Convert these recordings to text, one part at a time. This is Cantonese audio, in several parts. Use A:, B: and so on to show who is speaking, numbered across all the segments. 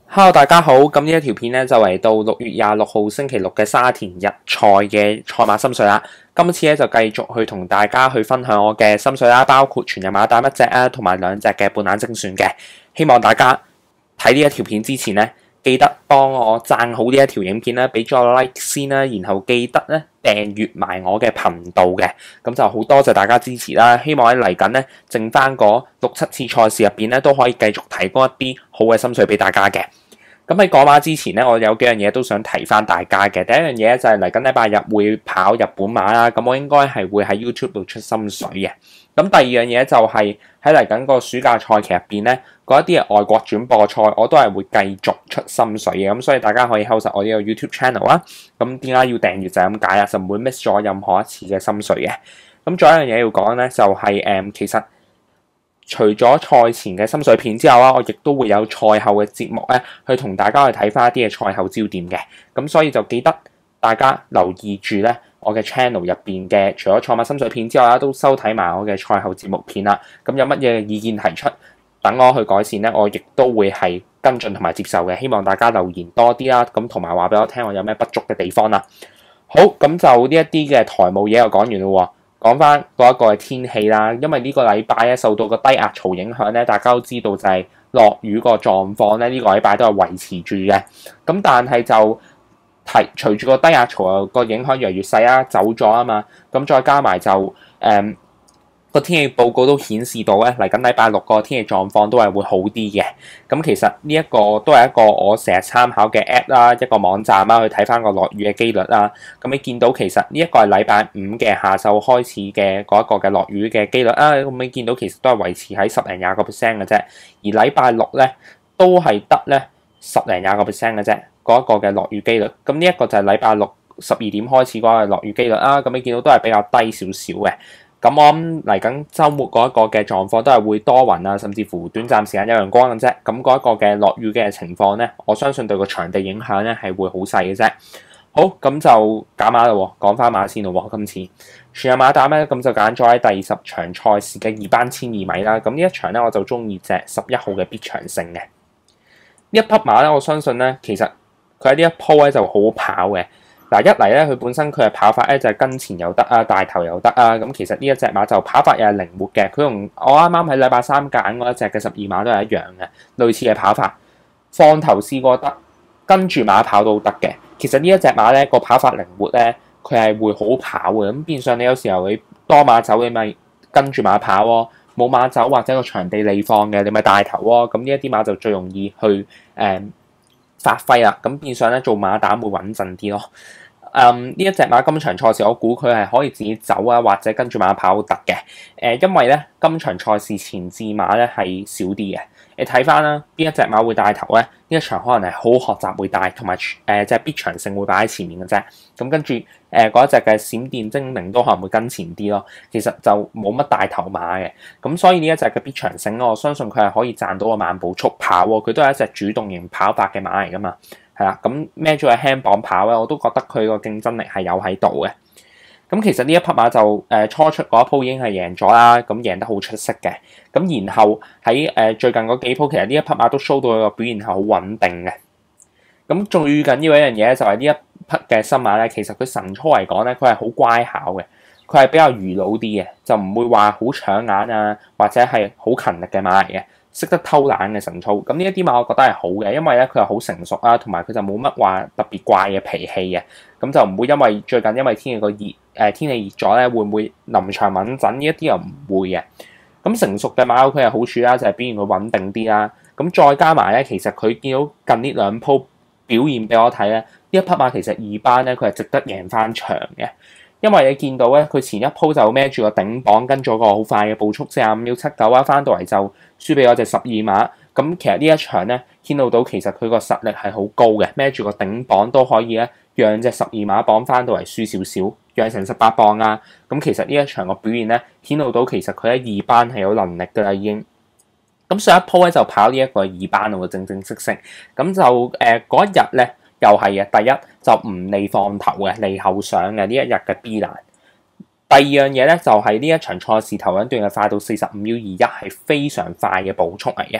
A: Hello，大家好。咁呢一條片咧就嚟到6月26號星期六嘅沙田日賽嘅賽馬心水啦。今次咧就繼續去同大家去分享我嘅心水啦，包括全日馬膽一隻啊，同埋兩隻嘅半眼精選嘅。希望大家睇呢一條片之前咧，記得幫我讚好呢一條影片啦，俾咗個 like 先啦，然後記得咧訂閱埋我嘅頻道嘅，咁就好多謝大家支持啦。希望喺嚟緊咧剩翻嗰6-7次賽事入邊咧都可以繼續提供一啲好嘅心水俾大家嘅。咁喺講馬之前咧，我有幾樣嘢都想提翻大家嘅。第一樣嘢就係嚟緊禮拜日會跑日本馬啦，咁我應該係會喺 YouTube 度出心水嘅。咁第二樣嘢就係喺嚟緊個暑假賽期入邊咧，嗰一啲嘅外國轉播賽我都係會繼續出心水嘅。咁所以大家可以 hold 實我呢個 YouTube channel 啦。咁點解要訂閱就係咁解啦，就唔會 miss 咗任何一次嘅心水嘅。咁仲有一樣嘢要講咧，就係其實除咗賽前嘅心水片之後啦，我亦都會有賽後嘅節目咧，去同大家去睇翻一啲嘅賽後焦點嘅。咁所以就記得大家留意住咧，我嘅 channel 入邊嘅除咗賽馬心水片之外啦，都收睇埋我嘅賽後節目片啦。咁有乜嘢意見提出，等我去改善咧，我亦都會係跟進同埋接受嘅。希望大家留言多啲啦，咁同埋話俾我聽我有咩不足嘅地方啦。好，咁就呢一啲嘅台務嘢又講完咯喎。講翻嗰一個嘅天氣啦，因為呢個禮拜咧受到個低壓槽影響咧，大家都知道就係落雨個狀況咧，呢個禮拜都係維持住嘅。咁但係就隨住個低壓槽個影響越嚟越細啦，走咗啊嘛，咁再加埋就個天氣報告都顯示到咧，嚟緊禮拜六個天氣狀況都係會好啲嘅。咁其實呢一個都係一個我成日參考嘅 app 啦，一個網站啦，去睇翻個落雨嘅機率啦。咁你見到其實呢一個係禮拜五嘅下晝開始嘅嗰一個嘅落雨嘅機率啊。咁你見到其實都係維持喺10零20% 嘅啫。而禮拜六咧都係得咧10零20% 嘅啫，嗰一個嘅落雨機率。咁呢一個就係禮拜六12點開始嗰個落雨機率啦。咁你見到都係比較低少少嘅。咁我諗嚟緊週末嗰一個嘅狀況都係會多雲啊，甚至乎短暫時間有陽光嘅啫。咁嗰一個嘅落雨嘅情況咧，我相信對個場地影響咧係會好細嘅啫。好，咁就揀馬啦，講翻馬先咯。今次全日馬膽咧，咁就揀咗喺第20場賽事嘅2班12米啦。咁呢一場咧，我就中意隻11號嘅必場勝嘅。呢一匹馬咧，我相信咧，其實佢喺呢一鋪咧就好好跑嘅。嗱，一嚟咧，佢本身佢嘅跑法咧就係跟前又得啊，帶頭又得啊。咁其實呢一隻馬就跑法又係靈活嘅。佢同我啱啱喺禮拜三揀嗰一隻嘅12碼都係一樣嘅，類似嘅跑法。放頭試過得，跟住馬跑都得嘅。其實呢一隻馬咧個跑法靈活咧，佢係會好跑嘅。咁變相你有時候你多馬走，你咪跟住馬跑喎；冇馬走或者個場地利放嘅，你咪帶頭喎。咁呢一啲馬就最容易去發揮啦。咁變相咧做馬膽會穩陣啲咯。呢一隻馬今場賽事我估佢係可以自己走啊，或者跟住馬跑都得嘅。因為咧今場賽事前置馬咧係少啲嘅。你睇翻啦，邊一隻馬會帶頭咧？呢一場可能係好學習會帶，同埋隻必場勝會擺喺前面嘅啫。咁跟住嗰一隻嘅閃電精靈都可能會跟前啲咯。其實就冇乜帶頭馬嘅。咁所以呢一隻嘅必場勝我相信佢係可以賺到個慢步速跑喎。佢都係一隻主動型跑法嘅馬嚟噶嘛。係啦，咁孭咗個輕磅跑咧，我都覺得佢個競爭力係有喺度嘅。咁其實呢一匹馬就初出嗰一鋪已經係贏咗啦，咁贏得好出色嘅。咁然後喺最近嗰幾鋪，其實呢一匹馬都 show 到佢個表現係好穩定嘅。咁最緊要一樣嘢就係呢一匹嘅新馬咧，其實佢晨操嚟講咧，佢係好乖巧嘅，佢係比較愚腦啲嘅，就唔會話好搶眼啊，或者係好勤力嘅馬嚟嘅。識得偷懶嘅晨操，咁呢一啲馬我覺得係好嘅，因為咧佢係好成熟啦，同埋佢就冇乜話特別怪嘅脾氣嘅，咁就唔會因為最近因為天氣天氣熱咗咧，會唔會臨場穩陣呢一啲又唔會嘅。咁成熟嘅馬有佢嘅好處啦，就係表現佢穩定啲啦。咁再加埋咧，其實佢見到近呢兩鋪表現俾我睇咧，呢一匹馬其實2班咧佢係值得贏翻場嘅。因為你見到咧，佢前一鋪就孭住個頂磅，跟咗個好快嘅步速45秒79啊，翻到嚟就輸俾我隻12碼。咁其實呢一場咧，顯露到其實佢個實力係好高嘅，孭住個頂磅都可以咧，讓隻12碼磅翻到嚟輸少少，讓成18磅啊。咁其實呢一場個表現咧，顯露到其實佢喺2班係有能力㗎啦已經。咁上一鋪咧就跑呢一個2班喎，正正式式。咁就嗰一日咧。又係嘅，第一就唔利放頭嘅，利後上嘅呢一日嘅 B 欄。第二樣嘢咧就係呢一場賽事頭一段嘅快到45秒21係非常快嘅步速嚟嘅。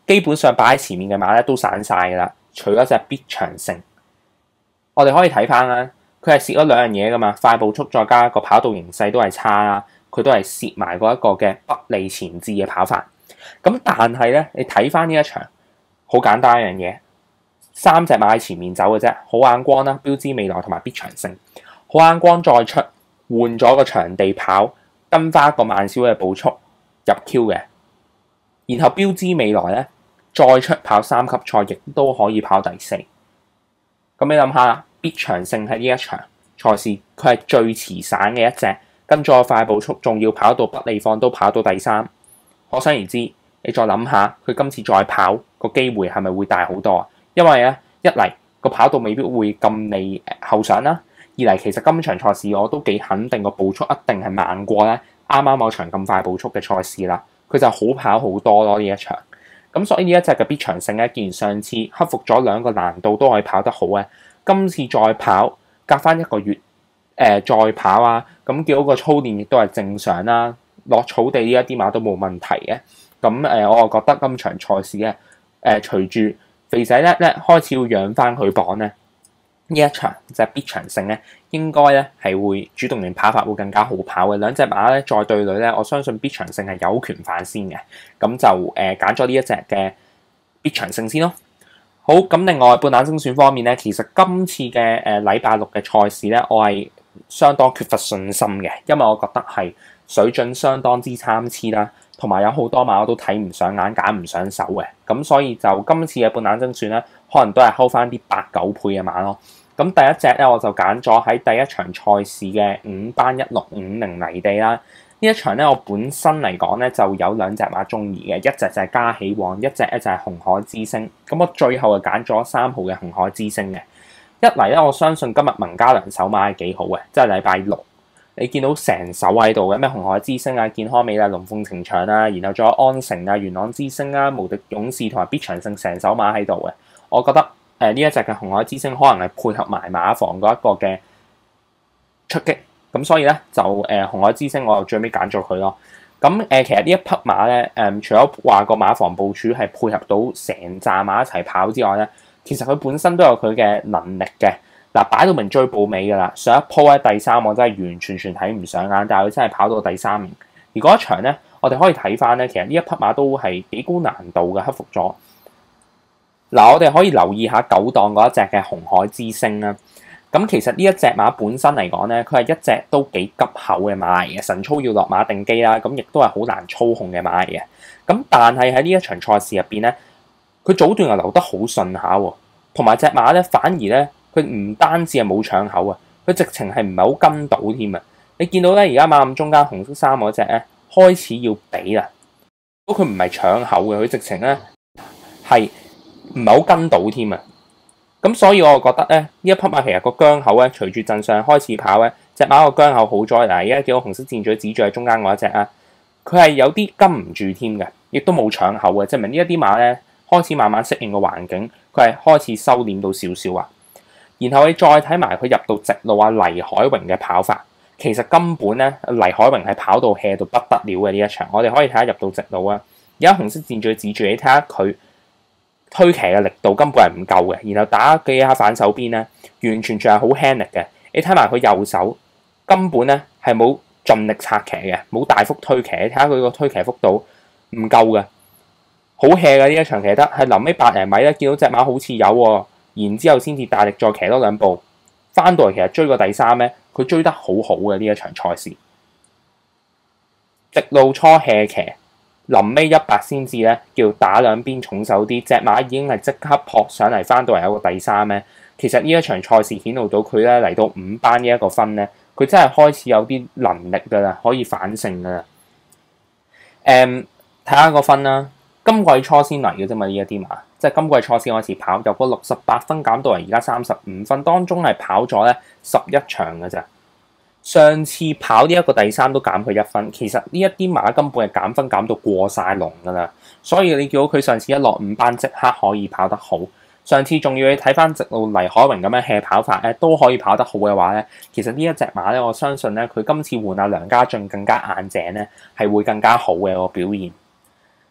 A: 基本上擺喺前面嘅馬咧都散晒㗎啦，除咗隻必長勝。我哋可以睇翻啦，佢係蝕咗兩樣嘢㗎嘛，快步速再加個跑道形勢都係差啦，佢都係蝕埋嗰一個嘅不利前置嘅跑法。咁但係咧，你睇翻呢一場，好簡單一樣嘢，三隻馬喺前面走嘅啫，好眼光啦、標誌未來同埋必長勝。好眼光再出換咗個場地跑，跟翻一個慢少嘅步速入 Q 嘅，然後標誌未來咧再出跑三級賽，亦都可以跑第四。咁你諗下，必長勝喺呢一場賽事，佢係最遲散嘅一隻，跟咗快步速，仲要跑到不利放都跑到第三。可想而知，你再諗下，佢今次再跑個機會係咪會大好多啊？因為咧，一嚟個跑道未必會咁利後上啦，二嚟其實今場賽事我都幾肯定個步速一定係慢過咧啱啱嗰場咁快步速嘅賽事啦。佢就好跑好多咯呢一場。咁所以呢一隻嘅必長勝咧，既然上次克服咗兩個難度都可以跑得好咧，今次再跑隔翻一個月再跑啊，咁叫個操練亦都係正常啦。落草地呢一啲馬都冇問題嘅。咁我覺得今場賽事咧隨住肥仔咧開始要養翻佢磅咧，呢一場就係必長勝咧，應該咧係會主動型跑法會更加好跑嘅。兩隻馬咧再對壘咧，我相信必長勝係有權反先嘅。咁就揀咗呢一隻嘅必長勝先咯。好，咁另外半冷精選方面咧，其實今次嘅禮拜六嘅賽事咧，我係相當缺乏信心嘅，因為我覺得係水準相當之參差啦，同埋有好多馬我都睇唔上眼、揀唔上手嘅。咁所以就今次嘅半冷精選咧，可能都係睺翻啲8-9倍嘅馬咯。咁第一隻咧，我就揀咗喺第一場賽事嘅5班1650泥地啦。呢一場咧，我本身嚟講咧就有兩隻馬中意嘅，一隻就係嘉喜旺，一隻咧就係紅海之星。咁我最後就揀咗3號嘅紅海之星嘅。一嚟咧，我相信今日文家良手馬係幾好嘅，即係禮拜六你見到成手喺度嘅咩紅海之星啊、健康美麗、龍鳳呈祥啊，然後仲有安城啊、元朗之星啊、無敵勇士同埋必長勝成手馬喺度嘅，我覺得呢一隻嘅紅海之星可能係配合埋馬房嗰一個嘅出擊，咁所以咧就紅海之星我就最尾揀咗佢咯。咁其實呢一匹馬咧除咗話個馬房部署係配合到成紮馬一齊跑之外咧，其實佢本身都有佢嘅能力嘅。嗱，擺到明追步尾㗎啦，上一鋪喺第三我真係完全睇唔上眼，但係佢真係跑到第3名。而嗰一場咧，我哋可以睇翻咧，其實呢一匹馬都係幾高難度嘅，克服咗。嗱，我哋可以留意下9檔嗰一隻嘅紅海之星啦。咁其實呢一隻馬本身嚟講咧，佢係一隻都幾急口嘅馬嚟嘅，晨操要落馬定機啦，咁亦都係好難操控嘅馬嚟嘅。咁但係喺呢一場賽事入邊咧，佢早段又留得好順下喎，同埋隻馬咧反而咧佢唔單止係冇搶口啊，佢直情係唔係好跟到添啊！你見到咧而家馬咁中間紅色衫嗰隻咧開始要比啦，不過佢唔係搶口嘅，佢直情咧係唔係好跟到添啊！咁所以我覺得咧呢一匹馬其實個姜口咧隨住陣上開始跑咧，隻馬個姜口好咗。嗱，而家見到紅色箭嘴指住喺中間嗰一隻啊，佢係有啲跟唔住添嘅，亦都冇搶口嘅，證明呢一啲馬咧開始慢慢適應個環境，佢係開始收斂到少少啊。然後你再睇埋佢入到直路啊，黎海榮嘅跑法，其實根本咧黎海榮係跑到 hea 到不得了嘅呢一場。我哋可以睇下入到直路啊，而家紅色箭嘴指住你睇下佢推騎嘅力度根本係唔夠嘅，然後打幾下反手邊咧，完全仲係好輕力嘅。你睇埋佢右手根本咧係冇盡力拆騎嘅，冇大幅推騎。你睇下佢個推騎幅度唔夠嘅，好 hea 嘅呢一場騎得係臨尾百零米咧，見到隻馬好似有喎。然之後先至大力再騎多2步，翻到嚟其實追過第3咧，佢追得好好嘅呢一場賽事。直路初 hea 騎，臨尾100先至咧叫打兩邊重手啲，隻馬已經係即刻撲上嚟，翻到嚟有個第3咧。其實呢一場賽事顯露到佢咧嚟到5班呢一個分咧，佢真係開始有啲能力㗎啦，可以反勝㗎啦。睇下個分啦。今季初先嚟嘅啫嘛，呢一啲馬，即係今季初先開始跑，由個68分減到嚟而家35分，當中係跑咗咧11場嘅咋。上次跑呢一個第3都減佢1分，其實呢一啲馬根本係減分減到過晒龍㗎啦。所以你見到佢上次一落5班即刻可以跑得好，上次仲要你睇翻直路黎海榮咁樣 hea 跑法咧都可以跑得好嘅話咧，其實呢一隻馬咧，我相信咧佢今次換阿梁家俊更加硬淨咧，係會更加好嘅個表現。嗱，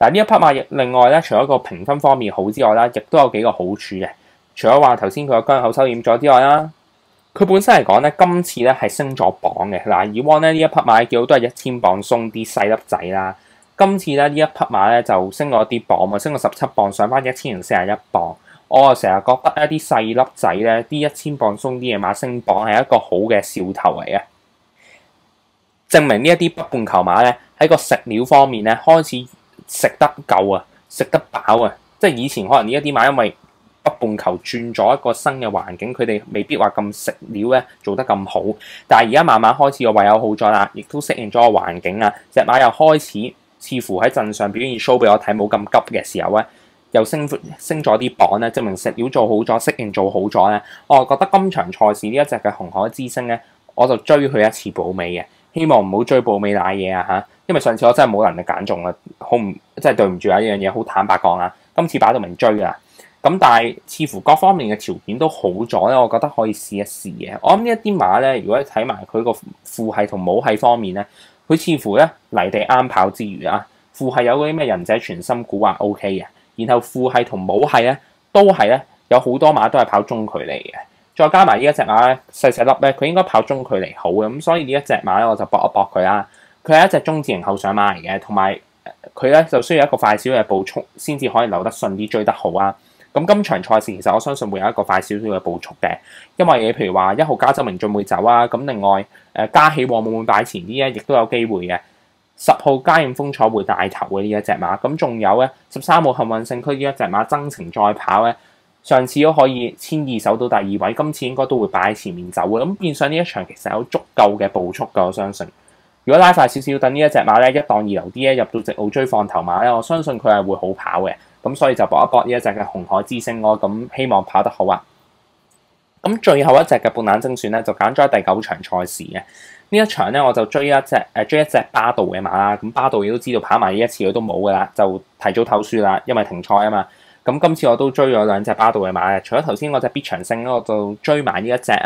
A: 嗱，呢一匹馬另外咧，除咗個評分方面好之外啦，亦都有幾個好處嘅。除咗話頭先佢個姜口收斂咗之外啦，佢本身嚟講咧，今次咧係升咗磅嘅。嗱，以往咧呢一匹馬幾好都係1000磅鬆啲細粒仔啦，今次咧呢一匹馬咧就升咗啲磅，升咗17磅，上翻1041磅。我成日覺得一啲細粒仔咧，啲1000磅鬆啲嘅馬升磅係一個好嘅兆頭嚟嘅，證明呢一啲北半球馬咧喺個食料方面咧開始食得夠啊，食得飽啊！即係以前可能呢一啲馬因為北半球轉咗一個新嘅環境，佢哋未必話咁食料咧做得咁好。但係而家慢慢開始個胃口好咗啦，亦都適應咗個環境啦，隻馬又開始似乎喺陣上表現 show 俾我睇冇咁急嘅時候咧，又升咗啲磅咧，證明食料做好咗，適應做好咗咧。我覺得今場賽事呢一隻嘅紅海之星咧，我就追佢一次保尾嘅，希望唔好追保尾瀨嘢啊嚇！因為上次我真係冇能力揀中啊，好唔真係對唔住啊！呢樣嘢好坦白講啊，今次擺到明追㗎。咁但係似乎各方面嘅條件都好咗咧，我覺得可以試一試嘅。我諗呢一啲馬咧，如果你睇埋佢個父系同母系方面咧，佢似乎咧泥地啱跑之餘啊，父系有嗰啲咩仁者全心古話 OK 嘅，然後父系同母系咧都係咧有好多馬都係跑中距離嘅，再加埋呢一隻馬咧細細粒咧，佢應該跑中距離好嘅，咁所以呢一隻馬咧我就搏一搏佢啦。佢係一隻中字型後上馬嚟嘅，同埋佢咧就需要一個快少少嘅步速先至可以留得順啲追得好啊。咁今場賽事其實我相信會有一個快少少嘅步速嘅，因為譬如話1號加州明進會走啊，咁另外加起旺會唔會擺前啲咧，亦都有機會嘅。10號嘉應風采會帶頭嘅呢一隻馬，咁仲有咧13號幸運聖區呢一隻馬增程再跑咧，上次都可以1002守到第2位，今次應該都會擺喺前面走嘅，咁變相呢一場其實有足夠嘅步速㗎，我相信。如果拉快少少，等呢一隻馬咧1檔2流啲咧入到直路追放頭馬咧，我相信佢係會好跑嘅。咁所以就搏一搏呢一隻嘅紅海之星咯，咁希望跑得好啊！咁最後一隻嘅半冷精選咧，就揀咗第9場賽事嘅呢一場咧，我就追一隻巴道嘅馬啦。咁巴道亦都知道跑埋呢一次佢都冇噶啦，就提早透輸啦，因為停賽啊嘛。咁今次我都追咗2隻巴道嘅馬嘅，除咗頭先嗰隻必長勝咧，我就追埋呢一隻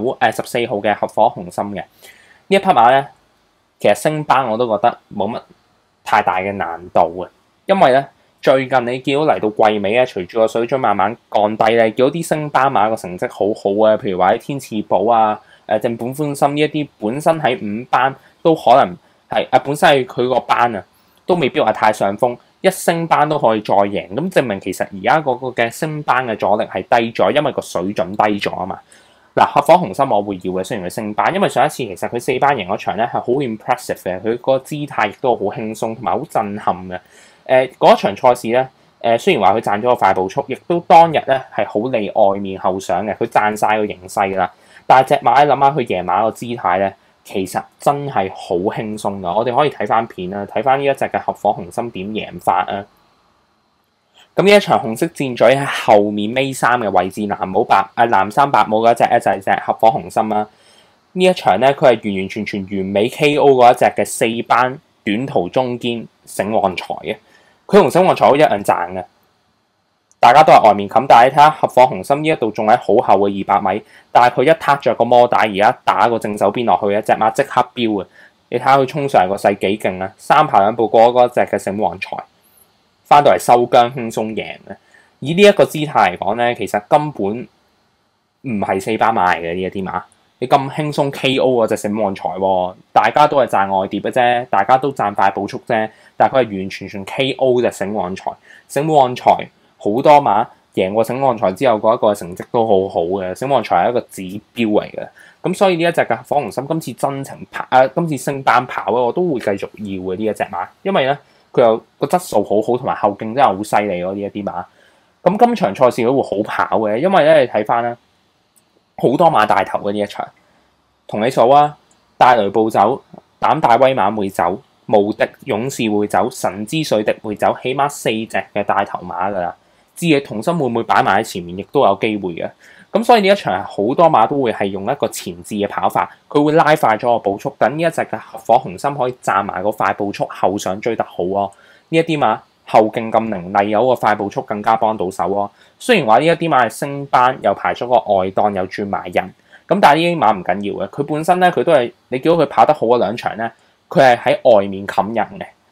A: 14號嘅合夥紅心嘅呢一匹馬咧。其實升班我都覺得冇乜太大嘅難度啊，因為咧最近你見到嚟到季尾咧，隨住個水準慢慢降低咧，見到啲升班馬個成績好好啊，譬如話喺天賜寶啊、正本歡心呢一啲本身喺5班都可能係本身係佢個班啊，都未必話太上風，一升班都可以再贏，咁證明其實而家嗰個嘅升班嘅阻力係低咗，因為個水準低咗啊嘛。嗱，合夥紅心我會要嘅，雖然佢升班，因為上一次其實佢4班贏嗰場咧係好 impressive 嘅，佢個姿態亦都好輕鬆同埋好震撼嘅。嗰場賽事咧，雖然話佢賺咗個快步速，亦都當日咧係好利外面後上嘅，佢賺晒個形勢㗎啦。但係隻馬諗下佢贏馬個姿態咧，其實真係好輕鬆㗎。我哋可以睇翻片啦，睇翻呢一隻嘅合夥紅心點贏法啊！咁呢一場紅色箭嘴喺後面尾3嘅位置，藍衫白帽嗰隻就係隻合夥紅心啦。呢一場咧，佢係完完全全完美 KO 嗰一隻嘅4班短途中堅醒旺財嘅，佢同醒旺財都一樣賺嘅。大家都係外面冚，但係你睇下合夥紅心呢一度仲喺好後嘅200米，但係佢一撻着個摩帶，而家打個正手邊落去，一隻馬即刻飆啊！你睇下佢衝上嚟個勢幾勁啊！3跑2步過嗰隻嘅醒旺財。翻到嚟收姜輕鬆贏嘅，以呢一個姿態嚟講咧，其實根本唔係4班馬嚟嘅呢一啲馬，你咁輕鬆 KO 嗰隻醒旺財喎，大家都係賺外碟嘅啫，大家都賺快步速啫，但係佢係完完全全 KO 隻醒旺財，醒旺財好多馬贏過醒旺財之後嗰一個成績都好好嘅，醒旺財係一個指標嚟嘅，咁所以呢一隻嘅合夥紅心今次真情跑今次升班跑咧，我都會繼續要嘅呢一隻馬，因為咧。佢有個質素好好，同埋後勁真係好犀利咯！呢一啲馬，咁今場賽事都會好跑嘅，因為咧你睇翻咧，好多馬帶頭嘅呢一場，同你數啊，大雷暴走，膽大威猛會走，無敵勇士會走，神之水滴會走，起碼4隻嘅帶頭馬噶啦，智野同心會唔會擺埋喺前面，亦都有機會嘅。咁所以呢一場好多馬都會係用一個前置嘅跑法，佢會拉快咗個步速，等呢一隻嘅合夥紅心可以賺埋個快步速後上追得好咯。呢一啲馬後勁咁凌厲，有個快步速更加幫到手咯。雖然話呢一啲馬係升班，又排咗個外檔，又轉埋人，咁但係呢啲馬唔緊要嘅，佢本身咧佢都係你見到佢跑得好嗰2場咧，佢係喺外面冚人嘅，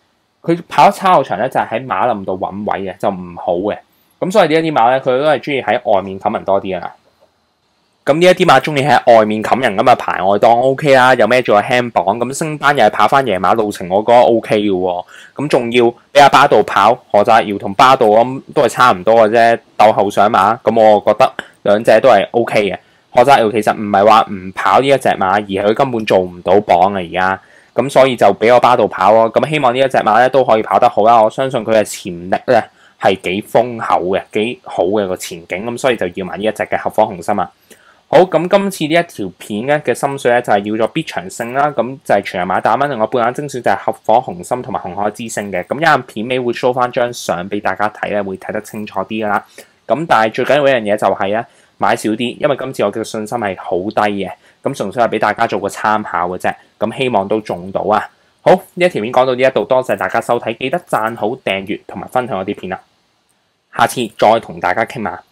A: 佢跑得差個場咧就係喺馬林度揾位嘅，就唔好嘅。咁所以呢一啲馬咧，佢都係中意喺外面冚人多啲啊。咁呢一啲馬中意喺外面冚人咁啊，排外檔 O K 啦，有咩做個輕磅咁升班又係跑翻夜馬路程，我覺得 O K 嘅喎。咁仲要俾阿巴道跑，何澤堯同巴道咁都係差唔多嘅啫，鬥後上馬。咁我覺得兩隻都係 O K 嘅。何澤堯其實唔係話唔跑呢一隻馬，而係佢根本做唔到磅啊而家。咁所以就俾我巴道跑咯。咁希望呢一隻馬咧都可以跑得好啦。我相信佢嘅潛力咧係幾豐厚嘅，幾好嘅個前景。咁所以就要埋呢一隻嘅合夥紅心啊。好，咁今次呢一條片咧嘅心水咧就係要咗必場勝啦，咁就係全日馬打蚊，另外半眼精選就係合夥紅心同埋紅海之星嘅。咁一陣片尾會 show 翻張相俾大家睇咧，會睇得清楚啲噶啦。咁但係最緊要一樣嘢就係咧買少啲，因為今次我嘅信心係好低嘅，咁純粹係俾大家做個參考嘅啫。咁希望都中到啊！好，呢一條片講到呢一度，多謝大家收睇，記得讚好、訂閱同埋分享我啲片啦。下次再同大家傾下。